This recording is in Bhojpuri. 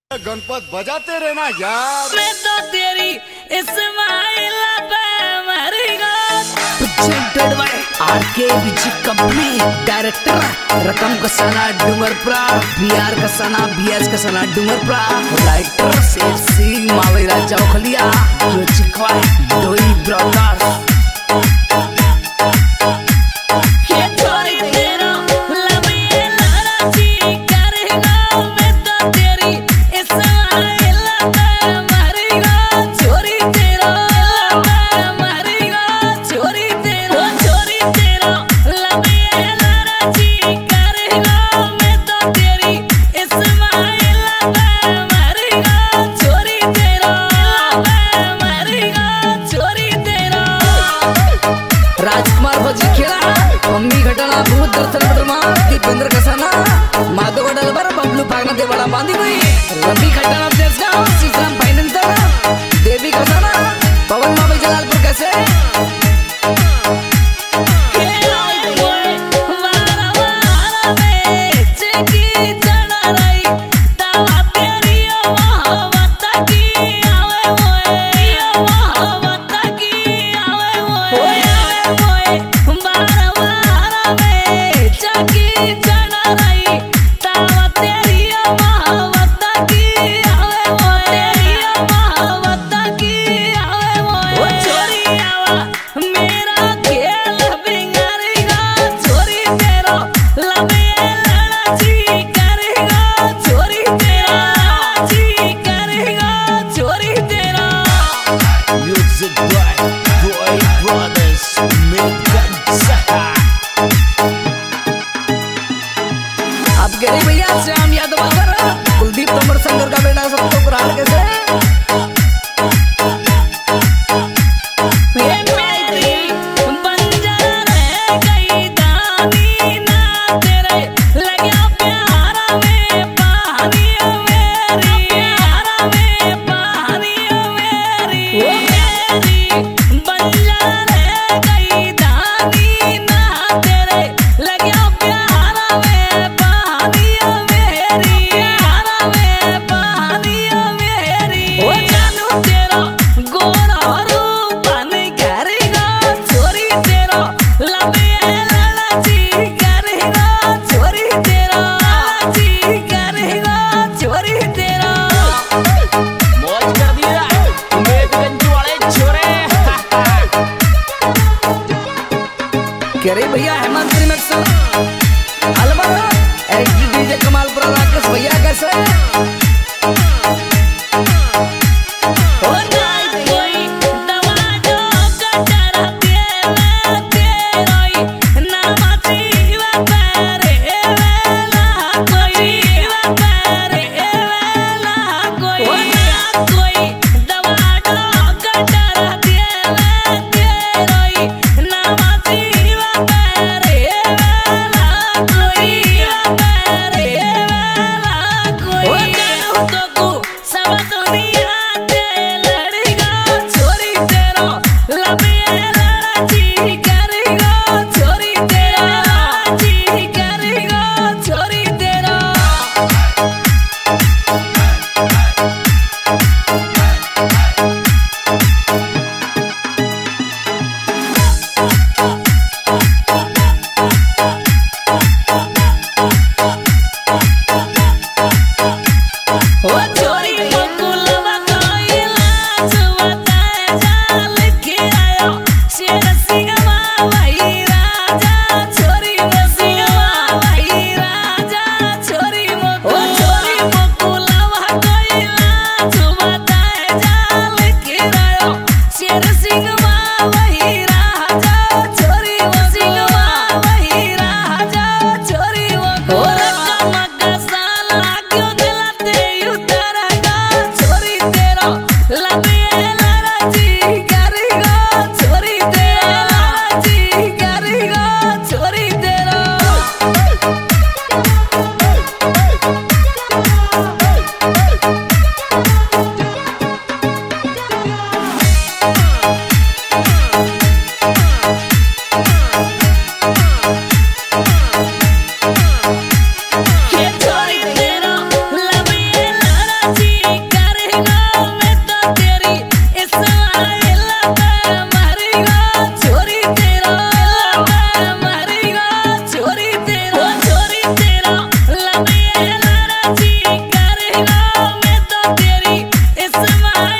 गणपत बजाते रहना यार। मैं तो तेरी इस्माइल पे मरेगा। Presented by rkmusiccompanyoffical company. Director रकम Kasana Dungarpura, B.S Kasana Dungarpura. Writer sexy Mavera Chaukhaliya, music by Doi brothers. Bhupendra Kasana Madhav Dalbar Bablu Pagna Devala बांधी हुई रवि खटाना देशगांव सीसम फाइनेंसर देवी कसाना पवन मावी जलालपुर कैसे भैया हेमंत अलवर डीजे कमालपुरा राकेश भैया कैसे आसमान